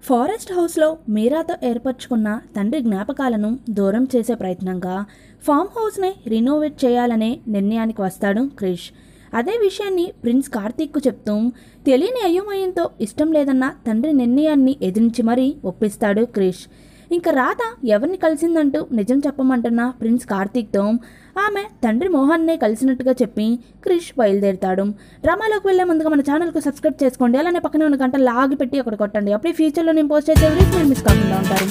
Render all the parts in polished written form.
Forest హౌస్లో మీరాతో ఏర్పరచుకున్న తండ్రి జ్ఞాపకాలను దూరం చేసే ప్రయత్నంగా ఫామ్ హౌస్ని రినోవేట్ చేయాలనే నిర్ణయానికి వస్తాడు క్రిష్. అదే విషయాన్ని ప్రిన్స్ కార్తీక్కు చెప్తూ తెలియని అయోమయంతో ఇష్టం లేదన్న తండ్రి నిర్ణయాన్ని ఎదిరించి మరీ ఒప్పిస్తాడు క్రిష్. ఇంకా రాధ ఎవరిని కలిసిందంటూ నిజం చెప్పమంటున్న ప్రిన్స్ కార్తీక్తో ఆమె తండ్రి మోహన్నే కలిసినట్టుగా చెప్పి క్రిష్ బయలుదేరుతాడు. డ్రామాలోకి వెళ్లే ముందుగా మన ఛానల్కు సబ్స్క్రైబ్ చేసుకోండి. అలానే పక్కనే ఉన్న గంట లాగి పెట్టి ఒకటి కొట్టండి. అప్పుడే ఫ్యూచర్లో నేను పోస్ట్ చేసే వీడియోస్ మీరు మిస్ కాకుండా ఉంటారు.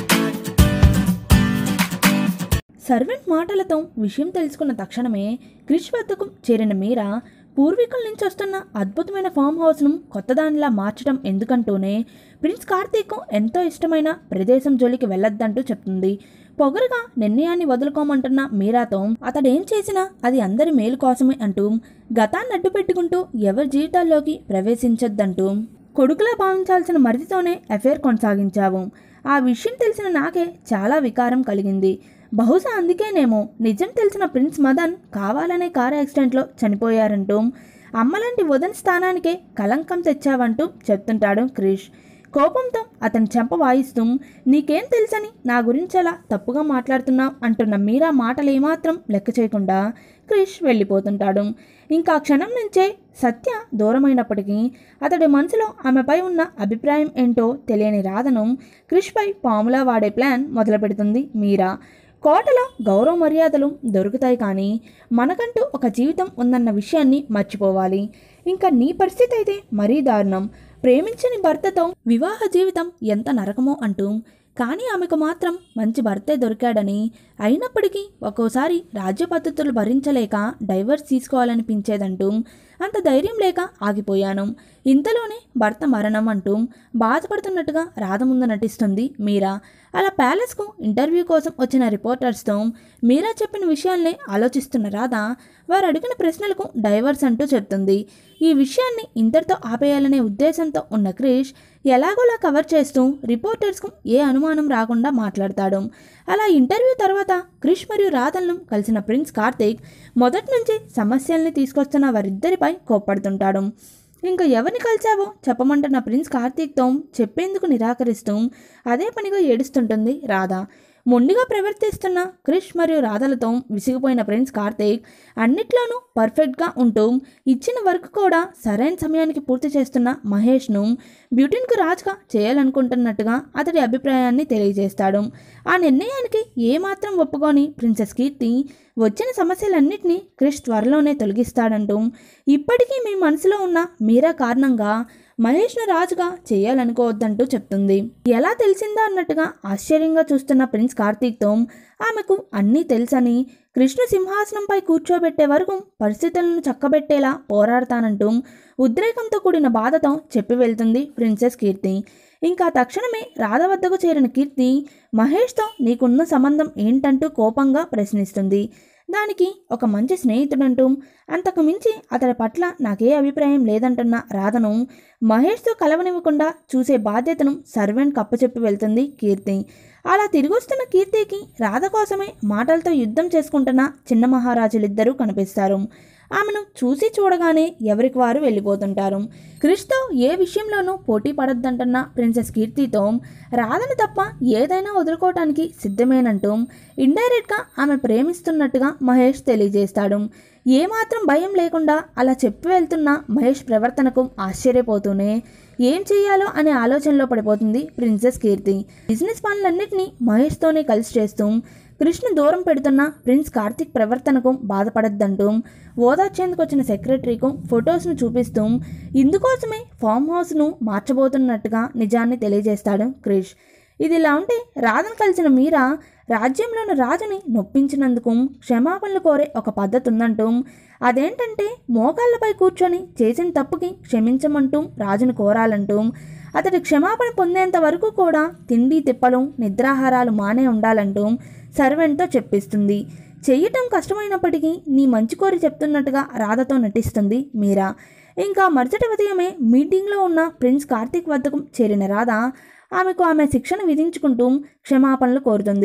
సర్వెంట్ మాటలతో విషయం తెలుసుకున్న తక్షణమే క్రిష్ వద్దకు చేరిన మీరా పూర్వీకుల నుంచి వస్తున్న అద్భుతమైన ఫామ్ హౌస్ను కొత్తదానిలా మార్చడం ఎందుకంటూనే ప్రిన్స్ కార్తీక్కు ఎంతో ఇష్టమైన ప్రదేశం జోలికి వెళ్ళొద్దంటూ చెప్తుంది. పొగరుగా నిర్ణయాన్ని వదులుకోమంటున్న మీరాతో అతడేం చేసినా అది అందరి మేలు కోసమే అంటూ గతాన్ని అడ్డు పెట్టుకుంటూ ఎవరి జీవితాల్లోకి ప్రవేశించొద్దంటూ కొడుకులా భావించాల్సిన మరిదితోనే అఫేర్ కొనసాగించావు. ఆ విషయం తెలిసిన నాకే చాలా వికారం కలిగింది. బహుశా అందుకేనేమో నిజం తెలిసిన ప్రిన్స్ మదన్ కావాలనే కారు యాక్సిడెంట్లో చనిపోయారంటూ అమ్మలాంటి వదన్ స్థానానికే కలంకం తెచ్చావంటూ చెప్తుంటాడు క్రిష్. కోపంతో అతని చెంప వాయిస్తూ నీకేం తెలుసని నా గురించి అలా తప్పుగా మాట్లాడుతున్నావు అంటున్న మీరా మాటలు ఏమాత్రం లెక్క చేయకుండా క్రిష్ వెళ్ళిపోతుంటాడు. ఇంకా క్షణం నుంచే సత్య దూరమైనప్పటికీ అతడి మనసులో ఆమెపై ఉన్న అభిప్రాయం ఏంటో తెలియని రాధను క్రిష్పై పాములా వాడే ప్లాన్ మొదలు పెడుతుంది మీరా. కోటలో గౌరవ మర్యాదలు దొరుకుతాయి, కానీ మనకంటూ ఒక జీవితం ఉందన్న విషయాన్ని మర్చిపోవాలి. ఇంకా నీ పరిస్థితి అయితే మరీ దారుణం. ప్రేమించని భర్తతో వివాహ జీవితం ఎంత నరకమో అంటూ, కానీ ఆమెకు మాత్రం మంచి భర్తే దొరికాడని, అయినప్పటికీ ఒక్కోసారి రాజ్య పద్ధతులు భరించలేక డైవర్స్ తీసుకోవాలనిపించేదంటూ అంత ధైర్యం లేక ఆగిపోయాను. ఇంతలోనే భర్త మరణం అంటూ బాధపడుతున్నట్టుగా రాధ ముందు నటిస్తుంది మీరా. అలా ప్యాలెస్కు ఇంటర్వ్యూ కోసం వచ్చిన రిపోర్టర్స్తో మీరా చెప్పిన విషయాల్ని ఆలోచిస్తున్న రాధ వారు అడిగిన ప్రశ్నలకు డైవర్స్ అంటూ చెప్తుంది. ఈ విషయాన్ని ఇంతటితో ఆపేయాలనే ఉద్దేశంతో ఉన్న క్రిష్ ఎలాగోలా కవర్ చేస్తూ రిపోర్టర్స్కు ఏ అనుమానం రాకుండా మాట్లాడతాడు. అలా ఇంటర్వ్యూ తర్వాత క్రిష్ మరియు రాధలను కలిసిన ప్రిన్స్ కార్తీక్ మొదటి నుంచి సమస్యల్ని తీసుకొస్తున్న వారిద్దరిపై కోప్పడుతుంటాడు. ఇంకా ఎవరిని కలిసావో చెప్పమంటున్న ప్రిన్స్ కార్తీక్తో చెప్పేందుకు నిరాకరిస్తూ అదే పనిగా ఏడుస్తుంటుంది రాధ. మొండిగా ప్రవర్తిస్తున్న క్రిష్ మరియు రాధలతో విసిగిపోయిన ప్రిన్స్ కార్తీక్ అన్నిట్లోనూ పర్ఫెక్ట్గా ఉంటూ ఇచ్చిన వర్క్ కూడా సరైన సమయానికి పూర్తి చేస్తున్న మహేష్ను బ్యూటీన్కు రాజుగా చేయాలనుకుంటున్నట్టుగా అతడి అభిప్రాయాన్ని తెలియజేస్తాడు. ఆ నిర్ణయానికి ఏమాత్రం ఒప్పుకొని ప్రిన్సెస్ కీర్తి వచ్చిన సమస్యలన్నింటినీ క్రిష్ త్వరలోనే తొలగిస్తాడంటూ ఇప్పటికీ మీ మనసులో ఉన్న మీరా కారణంగా మహేష్ను రాజుగా చేయాలనుకోవద్దంటూ చెప్తుంది. ఎలా తెలిసిందా అన్నట్టుగా ఆశ్చర్యంగా చూస్తున్న ప్రిన్స్ కార్తీక్తో ఆమెకు అన్నీ తెలుసని, కృష్ణ సింహాసనంపై కూర్చోబెట్టే వరకు పరిస్థితులను చక్కబెట్టేలా పోరాడతానంటూ ఉద్రేకంతో కూడిన బాధతో చెప్పి వెళ్తుంది ప్రిన్సెస్ కీర్తి. ఇంకా తక్షణమే రాధ వద్దకు చేరిన కీర్తి మహేష్తో నీకున్న సంబంధం ఏంటంటూ కోపంగా ప్రశ్నిస్తుంది. దానికి ఒక మంచి స్నేహితుడంటూ అంతకు మించి అతడి పట్ల నాకే అభిప్రాయం లేదంటున్న రాధను మహేష్తో కలవనివ్వకుండా చూసే బాధ్యతను సర్వెంట్కి అప్పచెప్పి వెళ్తుంది కీర్తి. అలా తిరిగొస్తున్న కీర్తికి రాధ కోసమే మాటలతో యుద్ధం చేసుకుంటున్న చిన్న మహారాజులిద్దరూ కనిపిస్తారు. ఆమెను చూసి చూడగానే ఎవరికి వారు వెళ్ళిపోతుంటారు. క్రిష్తో ఏ విషయంలోనూ పోటీ పడొద్దంటున్న ప్రిన్సెస్ కీర్తితో రాధను తప్ప ఏదైనా వదులుకోవటానికి సిద్ధమేనంటూ ఇండైరెక్ట్గా ఆమె ప్రేమిస్తున్నట్టుగా మహేష్ తెలియజేస్తాడు. ఏమాత్రం భయం లేకుండా అలా చెప్పి వెళ్తున్న మహేష్ ప్రవర్తనకు ఆశ్చర్యపోతూనే ఏం చేయాలో అనే ఆలోచనలో పడిపోతుంది ప్రిన్సెస్ కీర్తి. బిజినెస్ పనులన్నింటినీ మహేష్తోనే కలిసి చేస్తూ కృష్ణ దూరం పెడుతున్న ప్రిన్స్ కార్తీక్ ప్రవర్తనకు బాధపడద్దంటూ ఓదార్చేందుకు వచ్చిన సెక్రటరీకు ఫొటోస్ను చూపిస్తూ ఇందుకోసమే ఫామ్ హౌస్ను మార్చబోతున్నట్టుగా నిజాన్ని తెలియజేస్తాడు క్రిష్. ఇదిలా ఉంటే రాధను కలిసిన మీరా రాజ్యంలోని రాజుని నొప్పించినందుకు క్షమాపణలు కోరే ఒక పద్ధతి ఉందంటూ, అదేంటంటే మోకాళ్లపై కూర్చొని చేసిన తప్పుకి క్షమించమంటూ రాజును కోరాలంటూ, అతడి క్షమాపణ పొందేంత వరకు కూడా తిండి తిప్పలు నిద్రాహారాలు మానే ఉండాలంటూ సర్వెంట్తో చెప్పిస్తుంది. చెయ్యటం కష్టమైనప్పటికీ నీ మంచి కోరి చెప్తున్నట్టుగా రాధతో నటిస్తుంది మీరా. ఇంకా మరుసటి ఉదయమే మీటింగ్లో ఉన్న ప్రిన్స్ కార్తీక్ వద్దకు చేరిన రాధ ఆమెకు ఆమె శిక్షను విధించుకుంటూ క్షమాపణలు కోరుతుంది.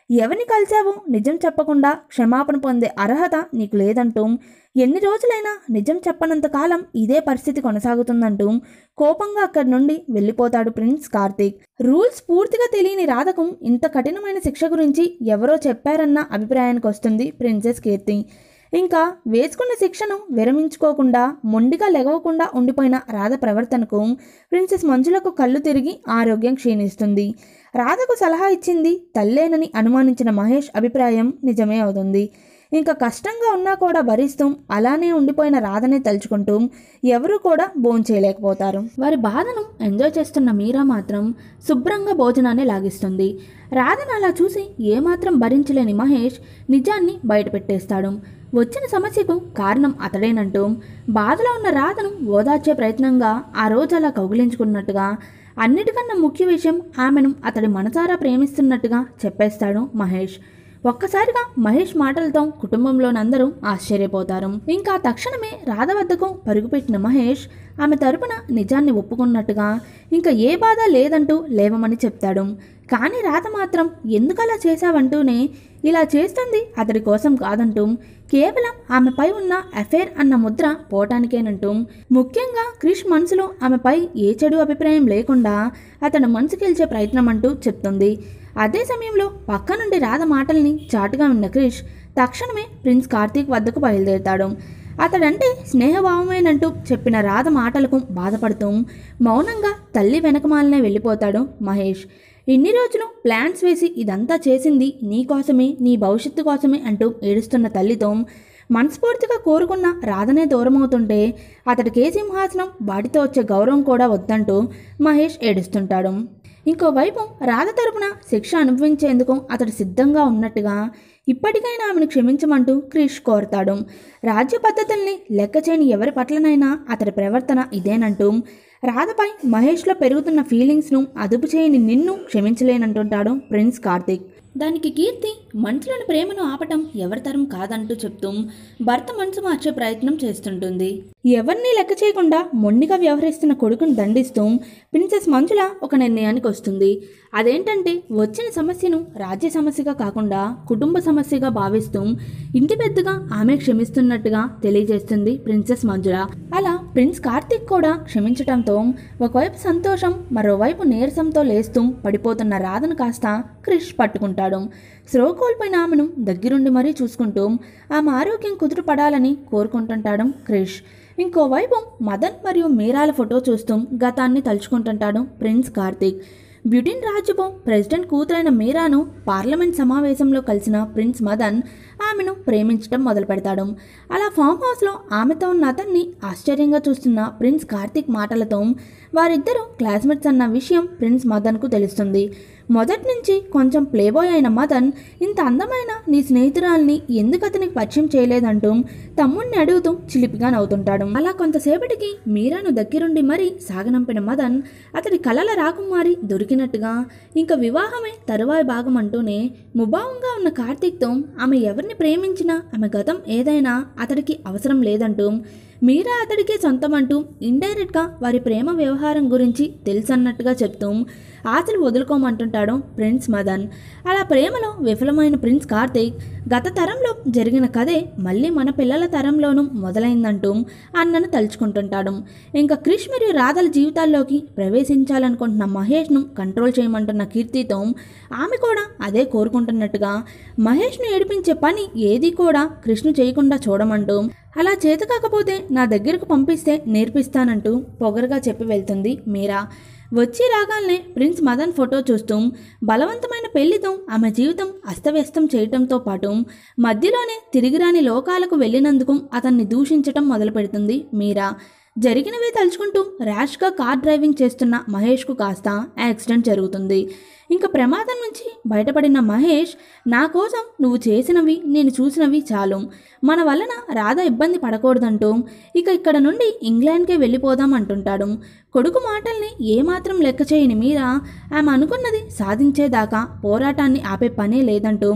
ఎవరిని కలిశావో నిజం చెప్పకుండా క్షమాపణ పొందే అర్హత నీకు లేదంటూ, ఎన్ని రోజులైనా నిజం చెప్పనంత కాలం ఇదే పరిస్థితి కొనసాగుతుందంటూ కోపంగా అక్కడి నుండి వెళ్ళిపోతాడు ప్రిన్స్ కార్తీక్. రూల్స్ పూర్తిగా తెలియని రాధకు ఇంత కఠినమైన శిక్ష గురించి ఎవరో చెప్పారన్న అభిప్రాయానికి వస్తుంది ప్రిన్సెస్ కీర్తి. ఇంకా వేసుకున్న శిక్షను విరమించుకోకుండా మొండిగా లెగవకుండా ఉండిపోయిన రాధ ప్రవర్తనకు ప్రిన్సెస్ మంజులకు కళ్ళు తిరిగి ఆరోగ్యం క్షీణిస్తుంది. రాధకు సలహా ఇచ్చింది తల్లేనని అనుమానించిన మహేష్ అభిప్రాయం నిజమే అవుతుంది. ఇంకా కష్టంగా ఉన్నా కూడా భరిస్తూ అలానే ఉండిపోయిన రాధనే తలుచుకుంటూ ఎవరూ కూడా భోంచేయలేకపోతారు. వారి బాధను ఎంజాయ్ చేస్తున్న మీరా మాత్రం శుభ్రంగా భోజనాన్ని లాగిస్తుంది. రాధను అలా చూసి ఏమాత్రం భరించలేని మహేష్ నిజాన్ని బయటపెట్టేస్తాడు. వచ్చిన సమస్యకు కారణం అతడేనంటూ బాధలో ఉన్న రాధను ఓదార్చే ప్రయత్నంగా ఆ రోజు అలా కౌగిలించుకున్నట్టుగా, అన్నిటికన్నా ముఖ్య విషయం ఆమెను అతడి మనసారా ప్రేమిస్తున్నట్టుగా చెప్పేస్తాడు మహేష్. ఒక్కసారిగా మహేష్ మాటలతో కుటుంబంలోనందరూ ఆశ్చర్యపోతారు. ఇంకా తక్షణమే రాధ వద్దకు పరుగుపెట్టిన మహేష్ ఆమె తరపున నిజాన్ని ఒప్పుకున్నట్టుగా ఇంకా ఏ బాధ లేదంటూ లేవమని చెప్తాడు. కానీ రాధ మాత్రం ఎందుకలా చేశావంటూనే, ఇలా చేస్తుంది అతడి కోసం కాదంటూ, కేవలం ఆమెపై ఉన్న అఫైర్ అన్న ముద్ర పోవటానికేనంటూ, ముఖ్యంగా క్రిష్ మనసులో ఆమెపై ఏ చెడు అభిప్రాయం లేకుండా అతను మనసు గెలిచే ప్రయత్నం అంటూ చెప్తుంది. అదే సమయంలో పక్క నుండి రాధ మాటల్ని చాటుగా విన్న క్రిష్ తక్షణమే ప్రిన్స్ కార్తీక్ వద్దకు బయలుదేరుతాడు. అతడంటే స్నేహభావమేనంటూ చెప్పిన రాధ మాటలకు బాధపడుతూ మౌనంగా తల్లి వెనకమాలనే వెళ్ళిపోతాడు మహేష్. ఇన్ని రోజులు ప్లాన్స్ వేసి ఇదంతా చేసింది నీకోసమే, నీ భవిష్యత్తు కోసమే అంటూ ఏడుస్తున్న తల్లితో మనస్ఫూర్తిగా కోరుకున్న రాధనే దూరమవుతుంటే అతడికే సింహాసనం, వాటితో వచ్చే గౌరవం కూడా వద్దంటూ మహేష్ ఏడుస్తుంటాడు. ఇంకోవైపు రాధ తరపున శిక్ష అనుభవించేందుకు అతడు సిద్ధంగా ఉన్నట్టుగా ఇప్పటికైనా ఆమెను క్షమించమంటూ క్రిష్ కోరతాడు. రాజ్య పద్ధతుల్ని లెక్క చేయని ఎవరి పట్లనైనా అతడి ప్రవర్తన ఇదేనంటూ, రాధపై మహేష్లో పెరుగుతున్న ఫీలింగ్స్ను అదుపు చేయని నిన్ను క్షమించలేనంటుంటాడు ప్రిన్స్ కార్తీక్. దానికి కీర్తి మనసులోని ప్రేమను ఆపటం ఎవరి తరం కాదంటూ చెప్తూ భర్త మనసు మార్చే ప్రయత్నం చేస్తుంటుంది. ఎవరినీ లెక్క చేయకుండా మొండిగా వ్యవహరిస్తున్న కొడుకును దండిస్తూ ప్రిన్సెస్ మంజుల ఒక నిర్ణయానికి వస్తుంది. అదేంటంటే వచ్చిన సమస్యను రాజ్య సమస్యగా కాకుండా కుటుంబ సమస్యగా భావిస్తూ ఇంటి పెద్దగా ఆమె క్షమిస్తున్నట్టుగా తెలియజేస్తుంది ప్రిన్సెస్ మంజుల. అలా ప్రిన్స్ కార్తీక్ కూడా క్షమించటంతో ఒకవైపు సంతోషం, మరోవైపు నీరసంతో లేస్తూ పడిపోతున్న రాధను కాస్త క్రిష్ పట్టుకుంటాడు. స్రో కోల్పోయిన ఆమెను దగ్గరుండి మరీ చూసుకుంటూ ఆమె ఆరోగ్యం కుదురుపడాలని కోరుకుంటుంటాడు క్రిష్. ఇంకోవైపు మదన్ మరియు మీరాల ఫోటో చూస్తూ గతాన్ని తలుచుకుంటుంటాడు ప్రిన్స్ కార్తీక్. బ్యూటిన్ రాజ్యపు ప్రెసిడెంట్ కూతురైన మీరాను పార్లమెంట్ సమావేశంలో కలిసిన ప్రిన్స్ మదన్ ఆమెను ప్రేమించడం మొదలు పెడతాడు. అలా ఫామ్ హౌస్లో ఆమెతో ఉన్న అతన్ని ఆశ్చర్యంగా చూస్తున్న ప్రిన్స్ కార్తీక్ మాటలతో వారిద్దరూ క్లాస్మేట్స్ అన్న విషయం ప్రిన్స్ మదన్కు తెలుస్తుంది. మొదటి నుంచి కొంచెం ప్లేబాయ్ అయిన మదన్ ఇంత అందమైన నీ స్నేహితురాల్ని ఎందుకు అతనికి పరిచయం చేయలేదంటూ తమ్ముడిని అడుగుతూ చిలిపిగా నవ్వుతుంటాడు. అలా కొంతసేపటికి మీరాను దగ్గరుండి మరీ సాగనంపిన మదన్ అతడి కలల రాకుమారి దొరికినట్టుగా ఇంకా వివాహమే తరువాయి భాగం అంటూనే ముభావంగా ఉన్న కార్తీక్తో ఆమె ఎవరిని ప్రేమించినా ఆమె గతం ఏదైనా అతడికి అవసరం లేదంటూ, మీరా అతడికే సొంతమంటూ ఇండైరెక్ట్గా వారి ప్రేమ వ్యవహారం గురించి తెలుసన్నట్టుగా చెప్తూ ఆశలు వదులుకోమంటుంటాడు ప్రిన్స్ మదన్. అలా ప్రేమలో విఫలమైన ప్రిన్స్ కార్తీక్ గత తరంలో జరిగిన కథే మళ్ళీ మన పిల్లల తరంలోనూ మొదలైందంటూ అన్నను తలుచుకుంటుంటాడు. ఇంకా క్రిష్ మరియు రాధల జీవితాల్లోకి ప్రవేశించాలనుకుంటున్న మహేష్ను కంట్రోల్ చేయమంటున్న కీర్తితో ఆమె కూడా అదే కోరుకుంటున్నట్టుగా మహేష్ను ఏడిపించే పని ఏది కూడా కృష్ణ చేయకుండా చూడమంటూ, అలా చేత కాకపోతే నా దగ్గరకు పంపిస్తే నేర్పిస్తానంటూ పొగరుగా చెప్పి వెళ్తుంది మీరా. వచ్చి రాగాల్నే ప్రిన్స్ మదన్ ఫోటో చూస్తూ బలవంతమైన పెళ్లితో ఆమె జీవితం అస్తవ్యస్తం చేయటంతో పాటు మధ్యలోనే తిరిగిరాని లోకాలకు వెళ్ళినందుకు అతన్ని దూషించటం మొదలు పెడుతుంది మీరా. జరిగినవే తలుచుకుంటూ ర్యాష్గా కార్ డ్రైవింగ్ చేస్తున్న మహేష్కు కాస్త యాక్సిడెంట్ జరుగుతుంది. ఇంకా ప్రమాదం నుంచి బయటపడిన మహేష్, నా కోసం నువ్వు చేసినవి నేను చూసినవి చాలు, మన వలన రాధ ఇబ్బంది పడకూడదంటూ ఇక ఇక్కడ నుండి ఇంగ్లాండ్కే వెళ్ళిపోదాం అంటుంటాడు. కొడుకు మాటల్ని ఏమాత్రం లెక్క చేయని మీరా ఆమె అనుకున్నది సాధించేదాకా పోరాటాన్ని ఆపే పనే లేదంటూ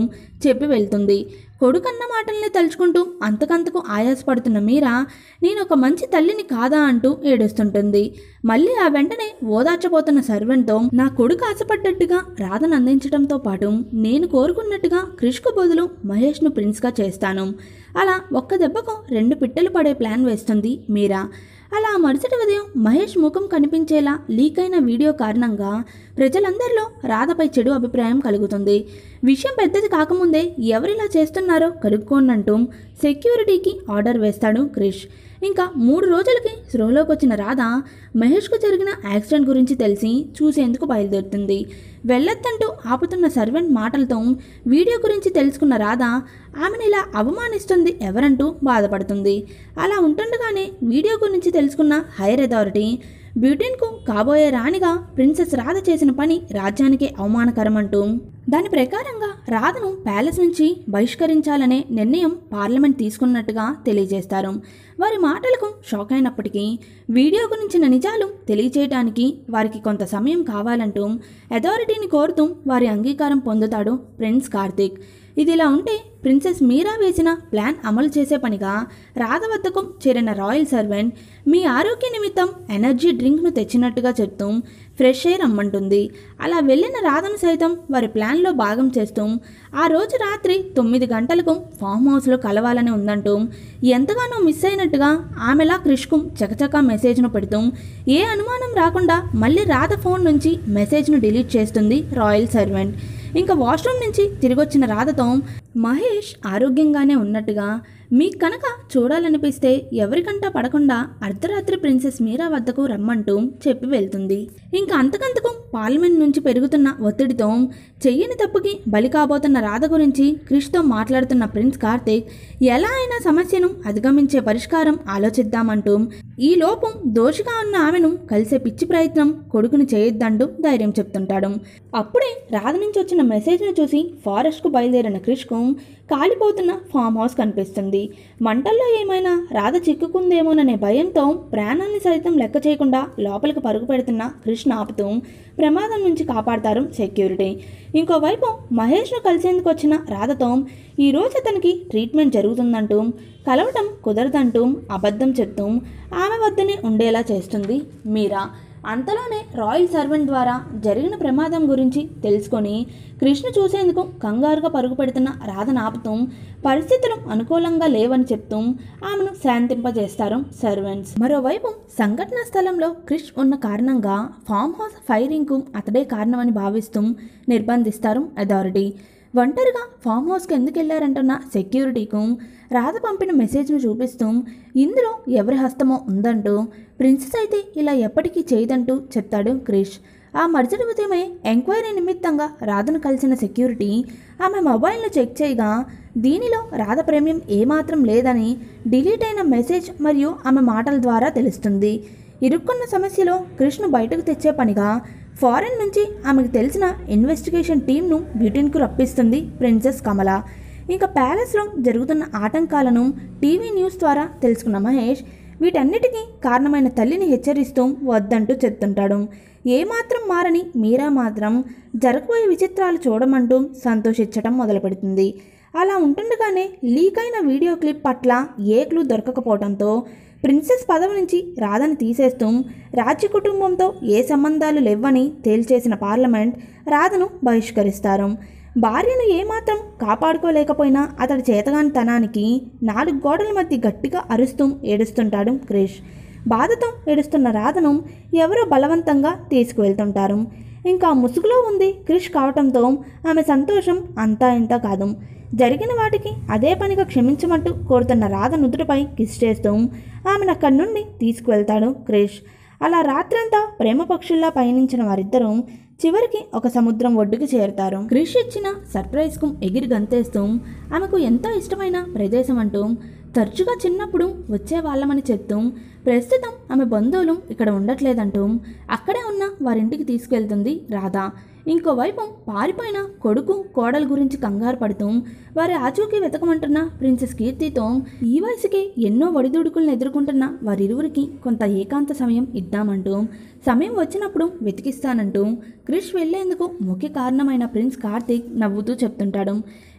చెప్పి వెళ్తుంది. కొడుకన్న మాటల్ని తలుచుకుంటూ అంతకంతకు ఆయాసపడుతున్న మీరా నేను ఒక మంచి తల్లిని కాదా అంటూ ఏడుస్తుంటుంది. మళ్ళీ ఆ వెంటనే ఓదార్చబోతున్న సర్వెంట్తో నా కొడుకు ఆశపడ్డట్టుగా రాధను అందించడంతో పాటు నేను కోరుకున్నట్టుగా క్రిష్కు బదులు మహేష్ను ప్రిన్స్గా చేస్తాను. అలా ఒక్క దెబ్బకు 2 పిట్టలు పడే ప్లాన్ వేస్తుంది మీరా. అలా మరుసటి ఉదయం మహేష్ ముఖం కనిపించేలా లీక్ అయిన వీడియో కారణంగా ప్రజలందరిలో రాధపై చెడు అభిప్రాయం కలుగుతుంది. విషయం పెద్దది కాకముందే ఎవరిలా చేస్తున్నారో కనుక్కోనంటూ సెక్యూరిటీకి ఆర్డర్ వేస్తాడు క్రిష్. ఇంకా 3 రోజులకి స్రోలోకి వచ్చిన రాధ మహేష్కు జరిగిన యాక్సిడెంట్ గురించి తెలిసి చూసేందుకు బయలుదేరుతుంది. వెళ్ళొద్దంటూ ఆపుతున్న సర్వెంట్ మాటలతో వీడియో గురించి తెలుసుకున్న రాధ ఆమెను ఇలా అవమానిస్తుంది ఎవరంటూ బాధపడుతుంది. అలా ఉంటుండగానే వీడియో గురించి తెలుసుకున్న హైయర్ అథారిటీ బ్యూటిన్కు కాబోయే రాణిగా ప్రిన్సెస్ రాధ చేసిన పని రాజ్యానికే అవమానకరం అంటూ దాని ప్రకారంగా రాధను ప్యాలెస్ నుంచి బహిష్కరించాలనే నిర్ణయం పార్లమెంట్ తీసుకున్నట్టుగా తెలియజేస్తారు. వారి మాటలకు షాక్ అయినప్పటికీ వీడియో గురించిన నిజాలు తెలియచేయడానికి వారికి కొంత సమయం కావాలంటూ అథారిటీని కోరుతూ వారి అంగీకారం పొందుతాడు ప్రిన్స్ కార్తీక్. ఇదిలా ఉంటే ప్రిన్సెస్ మీరా వేసిన ప్లాన్ అమలు చేసే పనిగా రాధ వద్దకు చేరిన రాయల్ సర్వెంట్ మీ ఆరోగ్య నిమిత్తం ఎనర్జీ డ్రింక్ను తెచ్చినట్టుగా చెప్తూ ఫ్రెష్ ఎయిర్ అమ్మంటుంది. అలా వెళ్ళిన రాధను సైతం వారి ప్లాన్లో భాగం చేస్తూ ఆ రోజు రాత్రి 9 గంటలకు ఫామ్ హౌస్లో కలవాలని ఉందంటూ ఎంతగానో మిస్ అయినట్టుగా ఆమెలా క్రిష్కు చకచకా మెసేజ్ను పెడుతూ ఏ అనుమానం రాకుండా మళ్ళీ రాధ ఫోన్ నుంచి మెసేజ్ను డిలీట్ చేస్తుంది రాయల్ సర్వెంట్. ఇంకా వాష్రూమ్ నుంచి తిరిగొచ్చిన రాధతో మహేష్ ఆరోగ్యంగానే ఉన్నట్టుగా మీకు కనుక చూడాలనిపిస్తే ఎవరికంటా పడకుండా అర్ధరాత్రి ప్రిన్సెస్ మీరా వద్దకు రమ్మంటూ చెప్పి వెళ్తుంది. ఇంకా అంతకంతకు పార్లమెంట్ నుంచి పెరుగుతున్న ఒత్తిడితో చెయ్యని తప్పుకి బలి కాబోతున్న రాధ గురించి క్రిష్తో మాట్లాడుతున్న ప్రిన్స్ కార్తీక్ ఎలా అయినా సమస్యను అధిగమించే పరిష్కారం ఆలోచిద్దామంటూ ఈ లోపం దోషిగా ఉన్న ఆమెను కలిసే పిచ్చి ప్రయత్నం కొడుకుని చేయొద్దంటూ ధైర్యం చెప్తుంటాడు. అప్పుడే రాధ నుంచి వచ్చిన మెసేజ్ను చూసి ఫారెస్ట్కు బయలుదేరిన క్రిష్కు కాలిపోతున్న ఫామ్ హౌస్ కనిపిస్తుంది. మంటల్లో ఏమైనా రాధ చిక్కుకుందేమోననే భయంతో ప్రాణాన్ని సైతం లెక్క చేయకుండా లోపలికి పరుగు పెడుతున్న క్రిష్ ఆపుతూ ప్రమాదం నుంచి కాపాడతారు సెక్యూరిటీ. ఇంకోవైపు మహేష్ను కలిసేందుకు వచ్చిన రాధతో ఈరోజు అతనికి ట్రీట్మెంట్ జరుగుతుందంటూ కలవటం కుదరదంటూ అబద్ధం చెప్తూ ఆమె వద్దనే ఉండేలా చేస్తుంది మీరా. అంతలోనే రాయల్ సర్వెంట్ ద్వారా జరిగిన ప్రమాదం గురించి తెలుసుకొని కృష్ణ చూసేందుకు కంగారుగా పరుగు పెడుతున్న రాధను ఆపుతూ పరిస్థితులు అనుకూలంగా లేవని చెప్తూ ఆమెను శాంతింపజేస్తారు సర్వెంట్స్. మరోవైపు సంఘటన స్థలంలో క్రిష్ ఉన్న కారణంగా ఫామ్ హౌస్ ఫైరింగ్కు అతడే కారణమని భావిస్తూ నిర్బంధిస్తారు అథారిటీ. ఒంటరిగా ఫామ్ హౌస్కి ఎందుకు వెళ్లారంటున్న సెక్యూరిటీకు రాధ పంపిన మెసేజ్ను చూపిస్తూ ఇందులో ఎవరి హస్తమో ఉందంటూ ప్రిన్సెస్ అయితే ఇలా ఎప్పటికీ చేయదంటూ చెప్తాడు క్రిష్. ఆ మరుసటి ఉదయమే ఎంక్వైరీ నిమిత్తంగా రాధను కలిసిన సెక్యూరిటీ ఆమె మొబైల్ను చెక్ చేయగా దీనిలో రాధ ప్రేమ్యం ఏమాత్రం లేదని డిలీట్ అయిన మెసేజ్ మరియు ఆమె మాటల ద్వారా తెలుస్తుంది. ఇరుక్కున్న సమస్యలో క్రిష్ను బయటకు తెచ్చే పనిగా ఫారెన్ నుంచి ఆమెకు తెలిసిన ఇన్వెస్టిగేషన్ టీంను బ్యూటిన్కు రప్పిస్తుంది ప్రిన్సెస్ కమల. ఇంకా ప్యాలెస్లో జరుగుతున్న ఆటంకాలను టీవీ న్యూస్ ద్వారా తెలుసుకున్న మహేష్ వీటన్నిటికీ కారణమైన తల్లిని హెచ్చరిస్తూ వద్దంటూ చెప్తుంటాడు. ఏమాత్రం మారని మీరా మాత్రం జరగబోయే విచిత్రాలు చూడమంటూ సంతోషించడం మొదలుపెడుతుంది. అలా ఉంటుండగానే లీక్ అయిన వీడియో క్లిప్ పట్ల ఏ క్లూ దొరకకపోవడంతో ప్రిన్సెస్ పదవి నుంచి రాధని తీసేస్తూ రాజ్య కుటుంబంతో ఏ సంబంధాలు లేవని తేల్చేసిన పార్లమెంట్ రాధను బహిష్కరిస్తారు. భార్యను ఏమాత్రం కాపాడుకోలేకపోయినా అతడి చేతగానితనానికి 4 గోడల మధ్య గట్టిగా అరుస్తూ ఏడుస్తుంటాడు క్రిష్. బాధతో ఏడుస్తున్న రాధను ఎవరో బలవంతంగా తీసుకువెళ్తుంటారు. ఇంకా ముసుగులో ఉంది క్రిష్ కావటంతో ఆమె సంతోషం అంతా ఇంతా కాదు. జరిగిన వాటికి అదే పనిగా క్షమించమంటూ కోరుతున్న రాధ నుదుటిపై కిస్ చేస్తూ ఆమెను అక్కడి నుండి తీసుకువెళ్తాడు క్రిష్. అలా రాత్రంతా ప్రేమ పక్షుల్లా పయనించిన వారిద్దరూ చివరికి ఒక సముద్రం ఒడ్డుకి చేరుతారు. క్రిష్ ఇచ్చిన సర్ప్రైజ్కు ఎగిరి గంతేస్తూ ఆమెకు ఎంతో ఇష్టమైన ప్రదేశం అంటూ తరచుగా చిన్నప్పుడు వచ్చేవాళ్ళమని చెప్తూ ప్రస్తుతం ఆమె బంధువులు ఇక్కడ ఉండట్లేదంటూ అక్కడే ఉన్న వారింటికి తీసుకెళ్తుంది రాధ. ఇంకోవైపు పారిపోయిన కొడుకు కోడలు గురించి కంగారు పడుతూ వారి ఆచూకీ వెతకమంటున్న ప్రిన్సెస్ కీర్తితో ఈ వయసుకే ఎన్నో ఒడిదుడుకులను ఎదుర్కొంటున్న వారిరువురికి కొంత ఏకాంత సమయం ఇద్దామంటూ సమయం వచ్చినప్పుడు వెతికిస్తానంటూ క్రిష్ వెళ్లేందుకు ముఖ్య కారణమైన ప్రిన్స్ కార్తీక్ నవ్వుతూ చెప్తుంటాడు.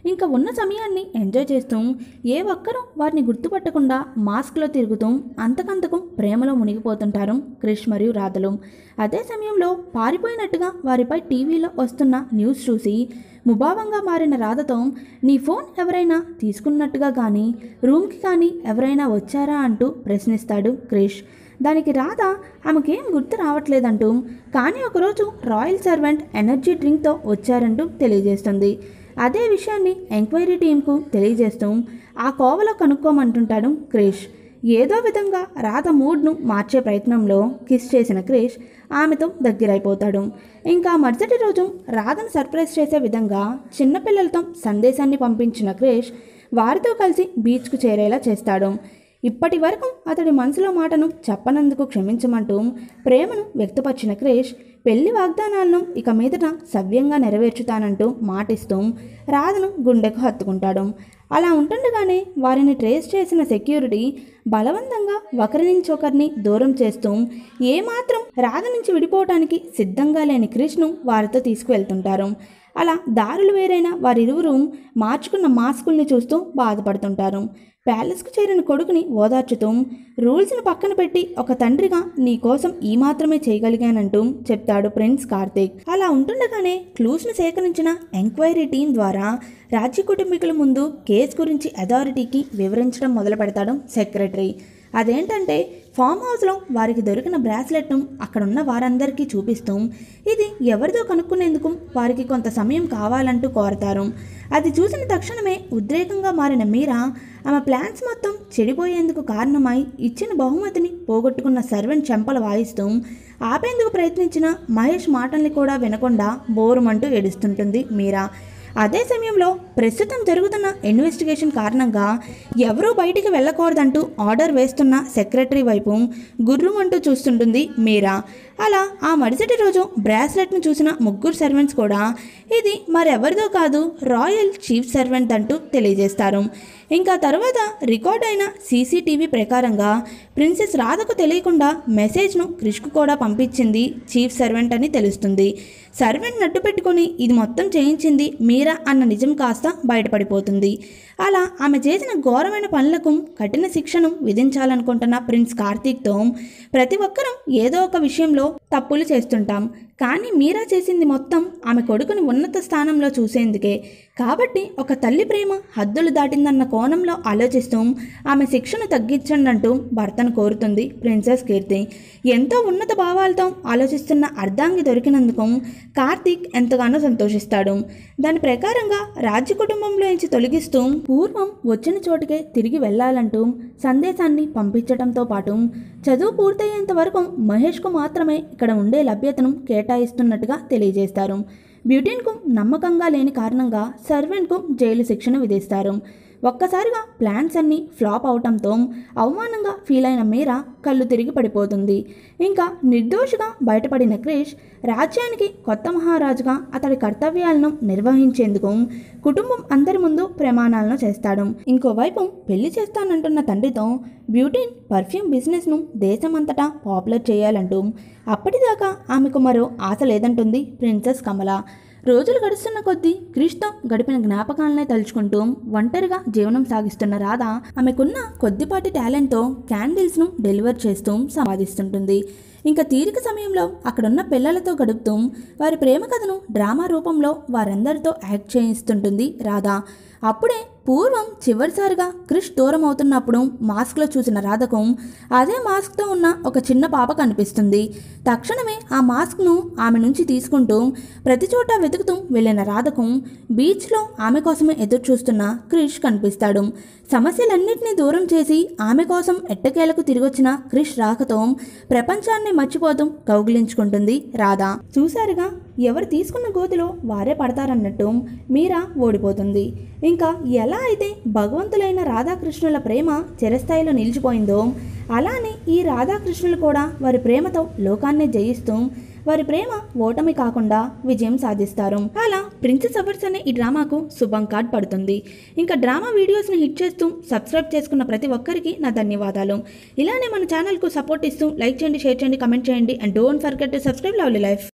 ఇంకా ఉన్న సమయాన్ని ఎంజాయ్ చేస్తూ ఏ ఒక్కరూ వారిని గుర్తుపట్టకుండా మాస్క్లో తిరుగుతూ అంతకంతకు ప్రేమలో మునిగిపోతుంటారు క్రిష్ మరియు రాధలు. అదే సమయంలో పారిపోయినట్టుగా వారిపై టీవీలో వస్తున్న న్యూస్ చూసి ముభావంగా మారిన రాధతో నీ ఫోన్ ఎవరైనా తీసుకున్నట్టుగా కానీ రూమ్కి కానీ ఎవరైనా వచ్చారా అంటూ ప్రశ్నిస్తాడు క్రిష్. దానికి రాధ ఆమెకేం గుర్తు రావట్లేదంటూ కానీ ఒకరోజు రాయల్ సర్వెంట్ ఎనర్జీ డ్రింక్తో వచ్చారంటూ తెలియజేస్తుంది. అదే విషయాన్ని ఎంక్వైరీ టీంకు తెలియజేస్తూ ఆ కోవలో కనుక్కోమంటుంటాడు క్రిష్. ఏదో విధంగా రాధ మూడ్ను మార్చే ప్రయత్నంలో కిస్ చేసిన క్రిష్ ఆమెతో దగ్గరైపోతాడు. ఇంకా మరుసటి రోజు రాధను సర్ప్రైజ్ చేసే విధంగా చిన్నపిల్లలతో సందేశాన్ని పంపించిన క్రిష్ వారితో కలిసి బీచ్కు చేరేలా చేస్తాడు. ఇప్పటి వరకు అతడి మనసులో మాటను చెప్పనందుకు క్షమించమంటూ ప్రేమను వ్యక్తపరిచిన క్రిష్ పెళ్లి వాగ్దానాలను ఇక మీదట సవ్యంగా నెరవేర్చుతానంటూ మాటిస్తూ రాధను గుండెకు హత్తుకుంటాడు. అలా ఉంటుండగానే వారిని ట్రేస్ చేసిన సెక్యూరిటీ బలవంతంగా ఒకరి నుంచి ఒకరిని దూరం చేస్తూ ఏమాత్రం రాధ నుంచి విడిపోవటానికి సిద్ధంగా లేని క్రిష్ను వారితో తీసుకువెళ్తుంటారు. అలా దారులు వేరైన వారిరువురు మార్చుకున్న మాస్కుల్ని చూస్తూ బాధపడుతుంటారు. ప్యాలెస్కు చేరిన కొడుకుని ఓదార్చుతూ రూల్స్ను పక్కన పెట్టి ఒక తండ్రిగా నీ కోసం ఈ మాత్రమే చేయగలిగానంటూ చెప్తాడు ప్రిన్స్ కార్తీక్. అలా ఉంటుండగానే క్లూస్ను సేకరించిన ఎంక్వైరీ టీం ద్వారా రాజ్య కుటుంబీకుల ముందు కేసు గురించి అథారిటీకి వివరించడం మొదలు పెడతాడు సెక్రటరీ. అదేంటంటే ఫామ్ హౌస్లో వారికి దొరికిన బ్రాస్లెట్ను అక్కడున్న వారందరికీ చూపిస్తూ ఇది ఎవరిదో కనుక్కునేందుకు వారికి కొంత సమయం కావాలంటూ కోరతారు. అది చూసిన తక్షణమే ఉద్రేకంగా మారిన మీరా ఆమె ప్లాన్స్ మొత్తం చెడిపోయేందుకు కారణమై ఇచ్చిన బహుమతిని పోగొట్టుకున్న సర్వెంట్ చెంపలు వాయిస్తూ ఆపేందుకు ప్రయత్నించిన మహేష్ మాటల్ని కూడా వినకుండా బోరుమంటూ ఏడుస్తుంటుంది మీరా. అదే సమయంలో ప్రస్తుతం జరుగుతున్న ఇన్వెస్టిగేషన్ కారణంగా ఎవరూ బయటికి వెళ్ళకూడదంటూ ఆర్డర్ వేస్తున్న సెక్రటరీ వైపు గుర్రుమంటూ చూస్తుంటుంది మీరా. అలా ఆ మరుసటి రోజు బ్రాస్లెట్ను చూసిన ముగ్గురు సర్వెంట్స్ కూడా ఇది మరెవరిదో కాదు రాయల్ చీఫ్ సర్వెంట్ అంటూ తెలియజేస్తారు. ఇంకా తర్వాత రికార్డ్ అయిన సీసీటీవీ ప్రకారంగా ప్రిన్సెస్ రాధకు తెలియకుండా మెసేజ్ను క్రిష్కు కూడా పంపించింది చీఫ్ సర్వెంట్ అని తెలుస్తుంది. సర్వెంట్ నట్టు పెట్టుకుని ఇది మొత్తం చేయించింది మీరా అన్న నిజం కాస్త బయటపడిపోతుంది. అలా ఆమె చేసిన ఘోరమైన పనులకు కఠిన శిక్షను విధించాలనుకుంటున్న ప్రిన్స్ కార్తీక్తో ప్రతి ఒక్కరూ ఏదో ఒక విషయంలో తప్పులు చేస్తుంటాం, కానీ మీరా చేసింది మొత్తం ఆమె కొడుకుని ఉన్నత స్థానంలో చూసేందుకే. కాబట్టి ఒక తల్లి ప్రేమ హద్దులు దాటిందన్న కోణంలో ఆలోచిస్తూ ఆమె శిక్షను తగ్గించండి అంటూ భర్తను కోరుతుంది ప్రిన్సెస్ కీర్తి. ఎంతో ఉన్నత భావాలతో ఆలోచిస్తున్న అర్ధాంగి దొరికినందుకు కార్తీక్ ఎంతగానో సంతోషిస్తాడు. దాని ప్రకారంగా రాజ్య కుటుంబంలో నుంచి తొలగిస్తూ పూర్వం వచ్చిన చోటుకే తిరిగి వెళ్లాలంటూ సందేశాన్ని పంపించడంతో పాటు చదువు పూర్తయ్యేంత వరకు మహేష్కు మాత్రమే ఇక్కడ ఉండే లభ్యతను కేటాయిస్తున్నట్టుగా తెలియజేస్తారు. బ్యూటీన్కు నమ్మకంగా లేని కారణంగా సర్వెంట్కు జైలు శిక్షను విధిస్తారు. ఒక్కసారిగా ప్లాన్స్ అన్నీ ఫ్లాప్ అవటంతో అవమానంగా ఫీల్ అయిన మీరా కళ్ళు తిరిగి పడిపోతుంది. ఇంకా నిర్దోషిగా బయటపడిన క్రిష్ రాజ్యానికి కొత్త మహారాజుగా అతడి కర్తవ్యాలను నిర్వహించేందుకు కుటుంబం అందరి ముందు ప్రమాణాలను చేస్తాడు. ఇంకోవైపు పెళ్లి చేస్తానంటున్న తండ్రితో బ్యూటీన్ పర్ఫ్యూమ్ బిజినెస్ను దేశమంతటా పాపులర్ చేయాలంటూ అప్పటిదాకా ఆమెకు మరో ఆశ లేదంటుంది ప్రిన్సెస్ కమల. రోజులు గడుస్తున్న కొద్దీ క్రిష్తో గడిపిన జ్ఞాపకాలనే తలుచుకుంటూ ఒంటరిగా జీవనం సాగిస్తున్న రాధ ఆమెకున్న కొద్దిపాటి టాలెంట్తో క్యాండిల్స్ను డెలివర్ చేస్తూ సంపాదిస్తుంటుంది. ఇంకా తీరిక సమయంలో అక్కడున్న పిల్లలతో గడుపుతూ వారి ప్రేమ కథను డ్రామా రూపంలో వారందరితో యాక్ట్ చేయిస్తుంటుంది రాధ. అప్పుడే పూర్వం చివరిసారిగా క్రిష్ దూరం అవుతున్నప్పుడు మాస్క్లో చూసిన రాధకు అదే మాస్క్తో ఉన్న ఒక చిన్న పాప కనిపిస్తుంది. తక్షణమే ఆ మాస్క్ను ఆమె నుంచి తీసుకుంటూ ప్రతి చోట వెతుకుతూ వెళ్ళిన రాధకు బీచ్లో ఆమె కోసమే ఎదురు చూస్తున్న క్రిష్ కనిపిస్తాడు. సమస్యలన్నింటినీ దూరం చేసి ఆమె కోసం ఎట్టకేలకు తిరిగొచ్చిన క్రిష్ రాకతో ప్రపంచాన్ని మర్చిపోతూ కౌగిలించుకుంటుంది రాధ. చూశారుగా, ఎవరు తీసుకున్న గోతిలో వారే పడతారన్నట్టు మీరా ఓడిపోతుంది. ఇంకా ఎలా అయితే భగవంతులైన రాధాకృష్ణుల ప్రేమ చిరస్థాయిలో నిలిచిపోయిందో అలానే ఈ రాధాకృష్ణులు కూడా వారి ప్రేమతో లోకాన్ని జయిస్తూ వారి ప్రేమ ఓటమి కాకుండా విజయం సాధిస్తారు. అలా ప్రిన్సెస్ అవర్స్ అనే ఈ డ్రామాకు శుభం కార్డ్ పడుతుంది. ఇంకా డ్రామా వీడియోస్ని హిట్ చేస్తూ సబ్స్క్రైబ్ చేసుకున్న ప్రతి ఒక్కరికి నా ధన్యవాదాలు. ఇలానే మన ఛానల్కు సపోర్ట్ ఇస్తూ లైక్ చేయండి, షేర్ చేయండి, కమెంట్ చేయండి and don't forget to subscribe lovely life.